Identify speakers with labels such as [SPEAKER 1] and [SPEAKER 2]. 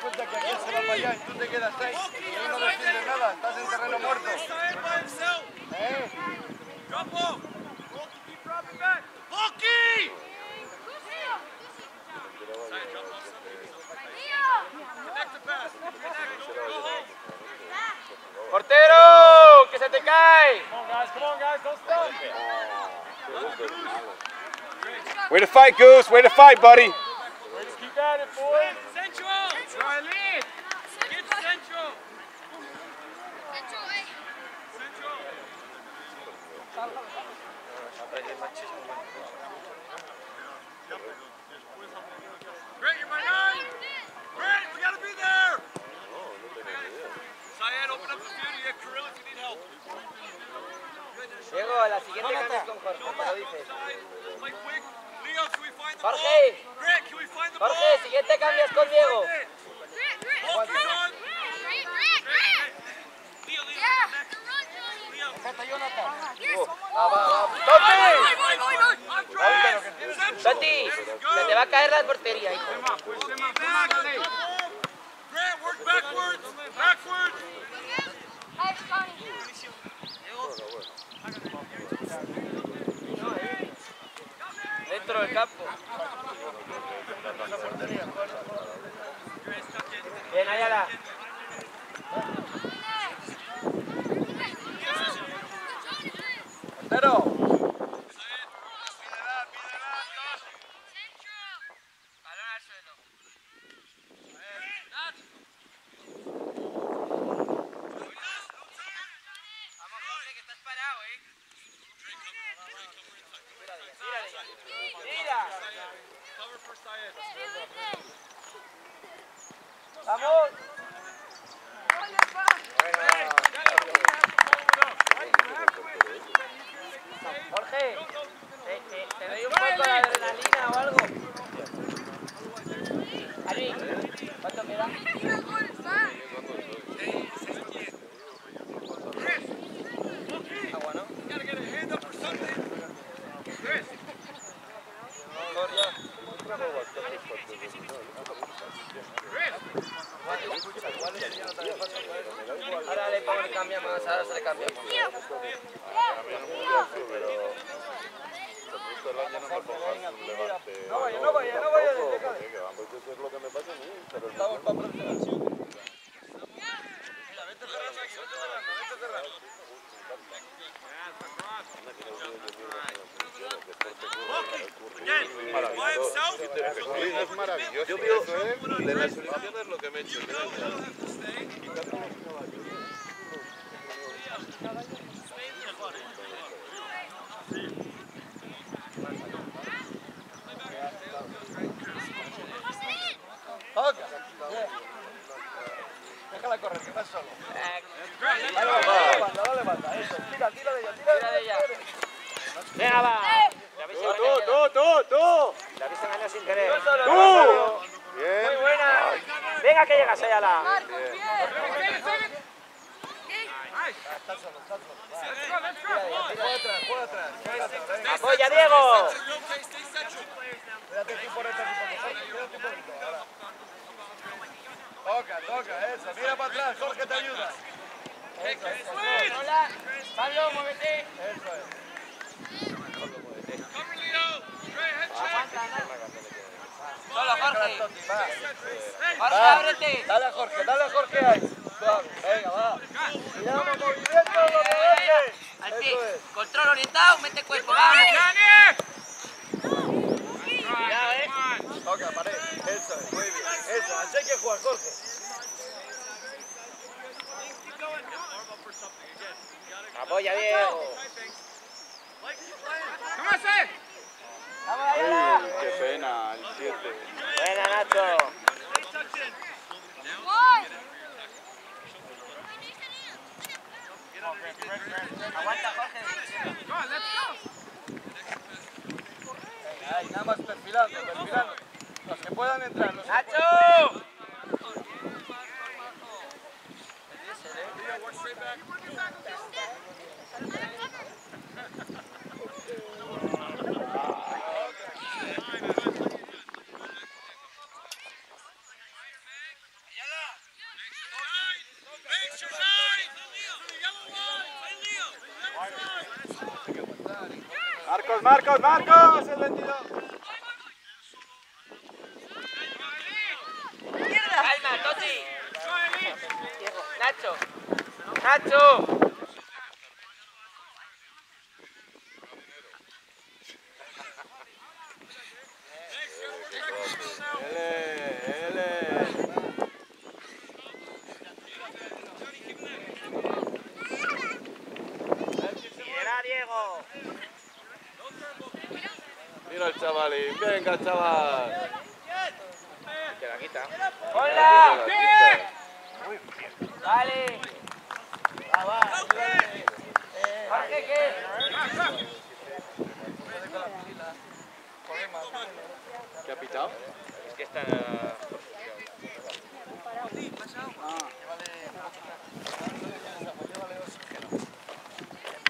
[SPEAKER 1] cuenta que aquí se va para allá y tú te quedas ahí y no defiendes nada, estás en terreno muerto.
[SPEAKER 2] ¡Portero! ¡Que se te cae!
[SPEAKER 1] Come on guys, don't stop.
[SPEAKER 3] Way to fight, Goose. Way to fight, buddy.
[SPEAKER 1] Just keep at it, boys.
[SPEAKER 4] Central!
[SPEAKER 1] Try lead.
[SPEAKER 4] Get central!
[SPEAKER 5] Grant, you're my nine! Grant, we gotta be there! Syed, open up the field. You have Kirill if you need help.
[SPEAKER 2] Diego, a la siguiente cambias con Jorge, me lo dices.
[SPEAKER 5] Play quick. Leo, can we find the
[SPEAKER 2] Jorge.
[SPEAKER 5] ball? Grant, can we find the ball?
[SPEAKER 2] Jorge, siguiente cambias con Diego.
[SPEAKER 5] Ball is on. Leo, Leo.
[SPEAKER 1] Déjate, Jonathan.
[SPEAKER 2] Toti, se te va a caer la portería, hijo.
[SPEAKER 5] Grant, work backwards. Backwards.
[SPEAKER 2] Dentro del campo. Bien, Ayala.
[SPEAKER 1] Portero.
[SPEAKER 2] ¡Vamos! Jorge, ¿te doy un poco de adrenalina o algo? Ali, ¿cuánto queda? Agua, ¿no? Ahora le cambiamos, ahora se le cambia.
[SPEAKER 1] No vaya.
[SPEAKER 3] Es lo que me pasa a mí, pero
[SPEAKER 1] Estamos para preparación.
[SPEAKER 5] Mira, vete cerrando aquí, vete cerrando.
[SPEAKER 3] Es maravilloso. Yo veo de las Olimpiadas lo que me he hecho.
[SPEAKER 1] Déjala correr, que vas solo. Dale banda, eso. Tira de ella.
[SPEAKER 2] Venga, va.
[SPEAKER 3] ¡Tú!
[SPEAKER 2] La habéis engañado sin querer.
[SPEAKER 3] ¡Tú! Bien.
[SPEAKER 2] Muy buena. Venga, que llegas, Ayala.
[SPEAKER 1] Juega atrás.
[SPEAKER 2] Apoya, Diego.
[SPEAKER 1] Quédate tú por detrás un poco, Jorge. Quédate un poquito. Ahora. Toca, eso. Mira para atrás, Jorge te ayuda. Eso.
[SPEAKER 2] Hola. Pablo, muévete.
[SPEAKER 1] Eso es.
[SPEAKER 2] Solo, Jorge.
[SPEAKER 1] Va.
[SPEAKER 2] Jorge, ábrete.
[SPEAKER 1] Dale a Jorge ahí. Suave. Venga, va. Cuidado con el movimiento, Jorge.
[SPEAKER 2] Al pie.
[SPEAKER 1] Eso es.
[SPEAKER 2] Control orientado, mete cuerpo. Vamos. Cuidado,
[SPEAKER 1] Toca, pared. Eso es. Muy bien. Eso. Así hay que jugar, Jorge.
[SPEAKER 2] Apoya, Diego. Vamos,
[SPEAKER 3] Uy,
[SPEAKER 2] Ayala.
[SPEAKER 3] qué pena, el 7.
[SPEAKER 2] Buena, Nacho. Aguanta, Jorge.
[SPEAKER 1] Venga, ahí, nada más perfilando. Los que puedan entrar.
[SPEAKER 2] ¡Nacho!
[SPEAKER 1] Marcos, Marcos, el 22.
[SPEAKER 2] Calma, Toti. Nacho. Nacho. Diego.
[SPEAKER 3] Mira el chavalín, venga chaval.
[SPEAKER 2] Que la quita. ¡Hola! Vale. Jorge, ¿qué?
[SPEAKER 3] ¿Qué ha pitado?
[SPEAKER 2] Es que está...